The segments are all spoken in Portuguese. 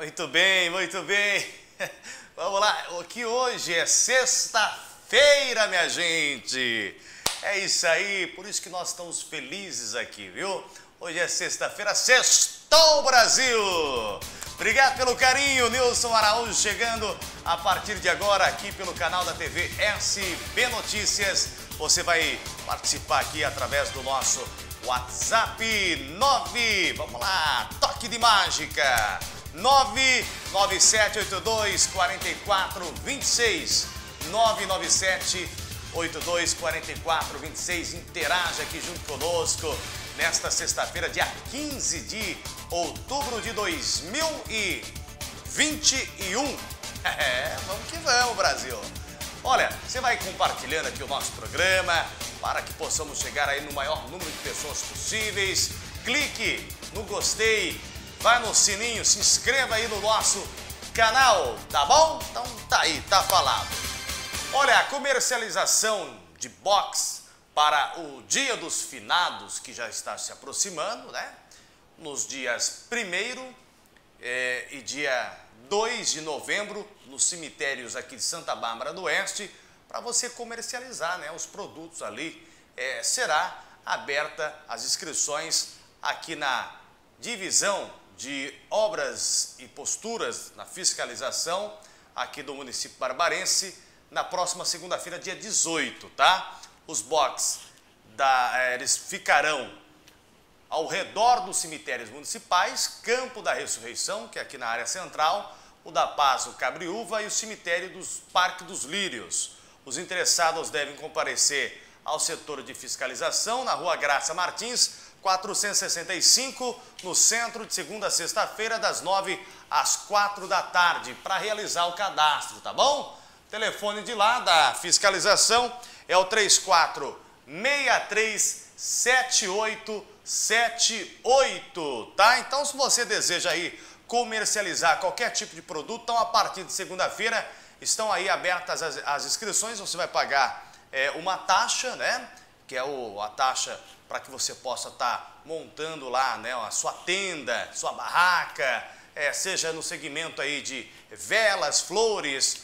Muito bem, muito bem. Vamos lá, que hoje é sexta-feira, minha gente. É isso aí, por isso que nós estamos felizes aqui, viu? Hoje é sexta-feira, sextou, Brasil! Obrigado pelo carinho, Nilson Araújo chegando a partir de agora aqui pelo canal da TV SB Notícias. Você vai participar aqui através do nosso WhatsApp 9, vamos lá, toque de mágica, 997824426, 997824426, interaja aqui junto conosco nesta sexta-feira, dia 15 de outubro de 2021. Vamos que vamos, Brasil! Olha, você vai compartilhando aqui o nosso programa para que possamos chegar aí no maior número de pessoas possíveis. Clique no gostei, vai no sininho, se inscreva aí no nosso canal, tá bom? Então tá aí, tá falado. Olha, a comercialização de box para o Dia dos Finados, que já está se aproximando, né? Nos dias 1º e dia 2 de novembro, nos cemitérios aqui de Santa Bárbara do Oeste, para você comercializar, né, os produtos ali. Será aberta as inscrições aqui na divisão de obras e posturas na fiscalização aqui do município barbarense na próxima segunda-feira, dia 18, tá? Os boxes eles ficarão ao redor dos cemitérios municipais, Campo da Ressurreição, que é aqui na área central, o da Paz, o Cabriúva e o cemitério dos Parque dos Lírios. Os interessados devem comparecer ao setor de fiscalização na Rua Graça Martins, 465, no centro, de segunda a sexta-feira, das 9 às 4 da tarde, para realizar o cadastro, tá bom? O telefone de lá da fiscalização é o 34637878, tá? Então, se você deseja aí comercializar qualquer tipo de produto, então a partir de segunda-feira estão aí abertas as inscrições. Você vai pagar uma taxa, né? Que é a taxa para que você possa estar montando lá, né, a sua tenda, sua barraca, seja no segmento aí de velas, flores,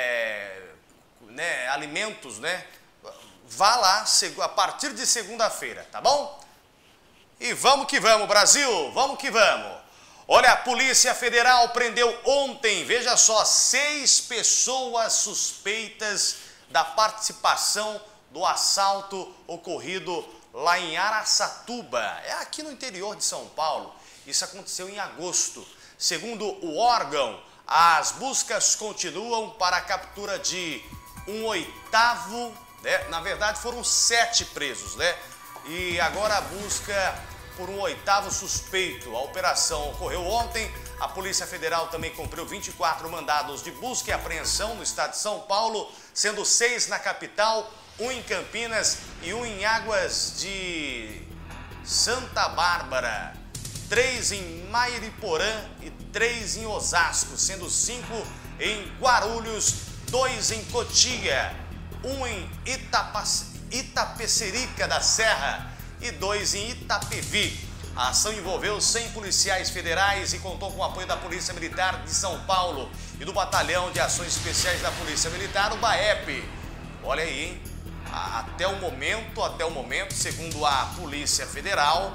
né, alimentos, né? Vá lá a partir de segunda-feira, tá bom? E vamos que vamos, Brasil! Vamos que vamos! Olha, a Polícia Federal prendeu ontem, veja só, 6 pessoas suspeitas da participação do assalto ocorrido lá em Araçatuba. É aqui no interior de São Paulo. Isso aconteceu em agosto. Segundo o órgão, as buscas continuam para a captura de um 8º, né? Na verdade foram 7 presos, né? E agora a busca por um 8º suspeito. A operação ocorreu ontem. A Polícia Federal também cumpriu 24 mandados de busca e apreensão no estado de São Paulo, sendo 6 na capital, 1 em Campinas e 1 em Águas de Santa Bárbara, 3 em Mairiporã e 3 em Osasco, sendo 5 em Guarulhos, 2 em Cotia, 1 em Itapecerica da Serra e 2 em Itapevi. A ação envolveu 100 policiais federais e contou com o apoio da Polícia Militar de São Paulo e do Batalhão de Ações Especiais da Polícia Militar, o BAEP. Olha aí, hein? Até o momento, segundo a Polícia Federal,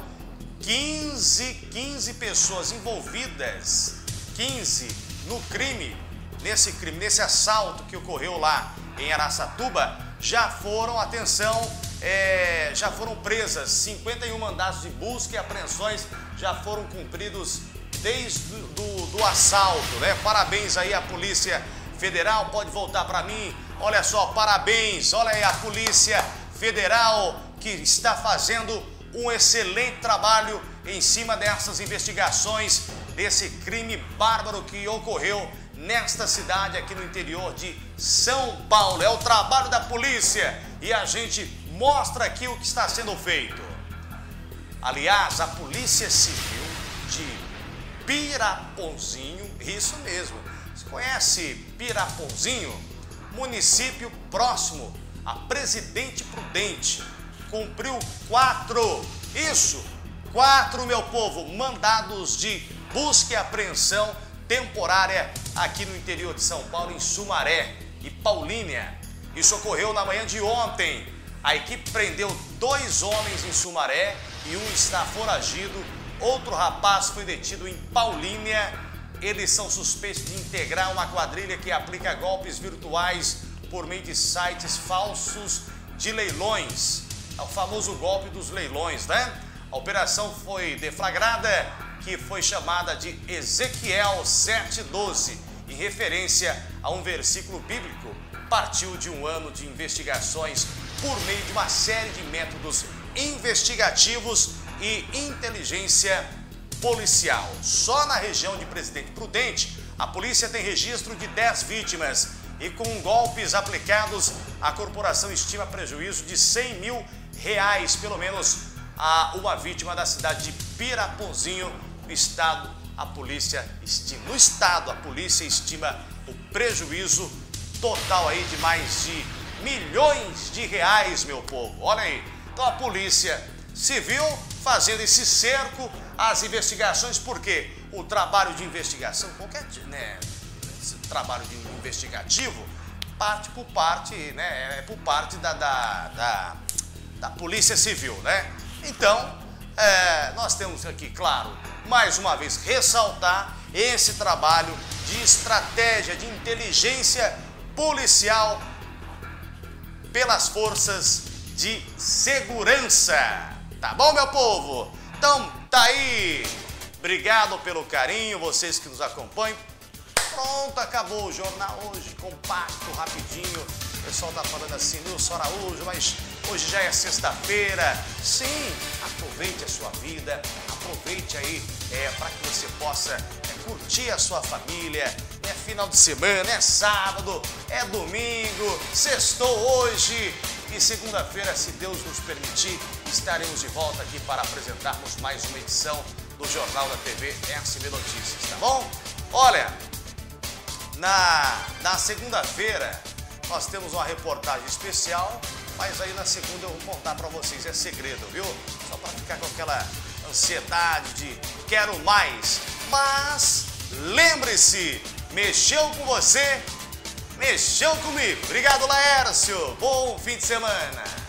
15 pessoas envolvidas, 15 no crime, nesse assalto que ocorreu lá em Araçatuba, já foram, atenção, já foram presas. 51 mandados de busca e apreensões já foram cumpridos desde do assalto, né? Parabéns aí à Polícia Federal, pode voltar para mim. Olha só, parabéns, olha aí a Polícia Federal que está fazendo um excelente trabalho em cima dessas investigações, desse crime bárbaro que ocorreu nesta cidade aqui no interior de São Paulo. É o trabalho da polícia e a gente mostra aqui o que está sendo feito. Aliás, a Polícia Civil de Piraponzinho, isso mesmo, você conhece Piraponzinho? Município próximo a Presidente Prudente, cumpriu 4, meu povo, mandados de busca e apreensão, temporária aqui no interior de São Paulo, em Sumaré e Paulínia. Isso ocorreu na manhã de ontem. A equipe prendeu 2 homens em Sumaré e um está foragido. Outro rapaz foi detido em Paulínia. Eles são suspeitos de integrar uma quadrilha que aplica golpes virtuais por meio de sites falsos de leilões. É o famoso golpe dos leilões, né? A operação foi deflagrada, que foi chamada de Ezequiel 7:12, em referência a um versículo bíblico. Partiu de um ano de investigações por meio de uma série de métodos investigativos e inteligência policial. Só na região de Presidente Prudente, a polícia tem registro de 10 vítimas e com golpes aplicados, a corporação estima prejuízo de R$100 mil, pelo menos a uma vítima da cidade de Piraponzinho, no estado. A polícia estima o prejuízo total aí de mais de milhões de reais, meu povo. Olha aí. Então a polícia civil fazendo esse cerco às investigações, porque o trabalho de investigação, qualquer trabalho de investigativo, parte por parte, né? É por parte da Polícia Civil, né? Então, nós temos aqui, claro, mais uma vez, ressaltar esse trabalho de estratégia, de inteligência policial pelas forças de segurança. Tá bom, meu povo? Então, tá aí. Obrigado pelo carinho, vocês que nos acompanham. Pronto, acabou o jornal hoje, compacto, rapidinho. O pessoal tá falando assim, Nilson Araújo, mas hoje já é sexta-feira. Sim, aproveite a sua vida, aproveite aí para que você possa curtir a sua família. É final de semana, é sábado, é domingo, sextou hoje. E segunda-feira, se Deus nos permitir, estaremos de volta aqui para apresentarmos mais uma edição do Jornal da TV SB Notícias, tá bom? Olha, na segunda-feira nós temos uma reportagem especial, mas aí na segunda eu vou contar para vocês, é segredo, viu? Só para ficar com aquela ansiedade de quero mais. Mas lembre-se, mexeu com você, mexeu comigo. Obrigado, Laércio. Bom fim de semana.